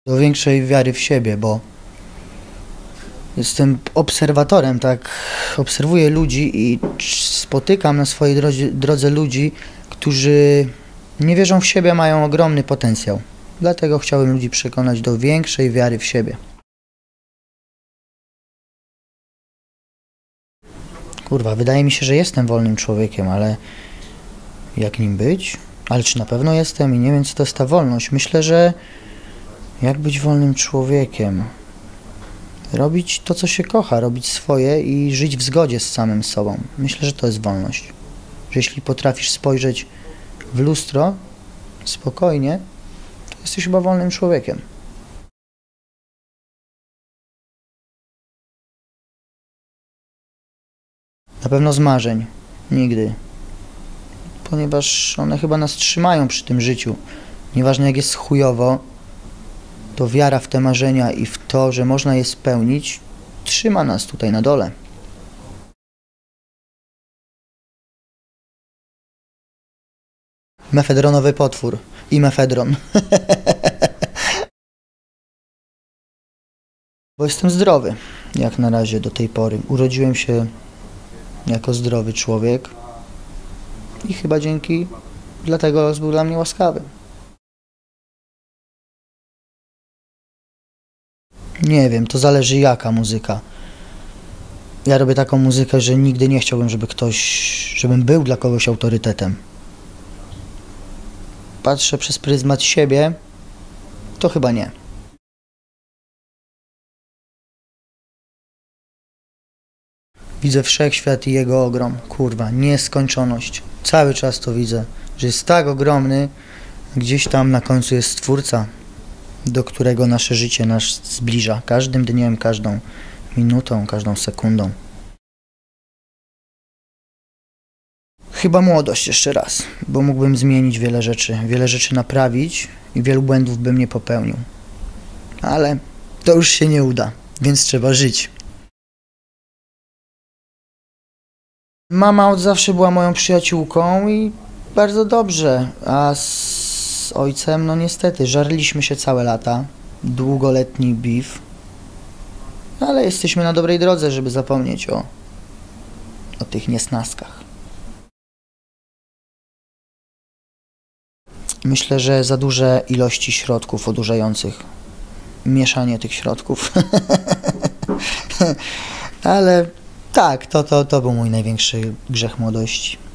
Do większej wiary w siebie, bo jestem obserwatorem, tak? Obserwuję ludzi i spotykam na swojej drodze ludzi, którzy nie wierzą w siebie, mają ogromny potencjał. Dlatego chciałem ludzi przekonać do większej wiary w siebie. Kurwa, wydaje mi się, że jestem wolnym człowiekiem, ale jak nim być? Ale czy na pewno jestem? I nie wiem, co to jest ta wolność. Myślę, że jak być wolnym człowiekiem? Robić to, co się kocha, robić swoje i żyć w zgodzie z samym sobą. Myślę, że to jest wolność. Że jeśli potrafisz spojrzeć w lustro spokojnie, to jesteś chyba wolnym człowiekiem. Na pewno z marzeń. Nigdy. Ponieważ one chyba nas trzymają przy tym życiu. Nieważne jak jest chujowo, to wiara w te marzenia i w to, że można je spełnić, trzyma nas tutaj na dole. Mefedronowy potwór i mefedron. Bo jestem zdrowy, jak na razie do tej pory. Urodziłem się jako zdrowy człowiek i chyba dlatego los był dla mnie łaskawy. Nie wiem, to zależy jaka muzyka. Ja robię taką muzykę, że nigdy nie chciałbym, żebym był dla kogoś autorytetem. Patrzę przez pryzmat siebie, to chyba nie. Widzę wszechświat i jego ogrom. Kurwa, nieskończoność. Cały czas to widzę, że jest tak ogromny, gdzieś tam na końcu jest Stwórca, do którego nasze życie nas zbliża. Każdym dniem, każdą minutą, każdą sekundą. Chyba młodość jeszcze raz, bo mógłbym zmienić wiele rzeczy naprawić i wielu błędów bym nie popełnił. Ale to już się nie uda, więc trzeba żyć. Mama od zawsze była moją przyjaciółką i bardzo dobrze, a z ojcem, no niestety, żarliśmy się całe lata, długoletni beef, ale jesteśmy na dobrej drodze, żeby zapomnieć o tych niesnaskach. Myślę, że za duże ilości środków odurzających, mieszanie tych środków, ale tak, to był mój największy grzech młodości.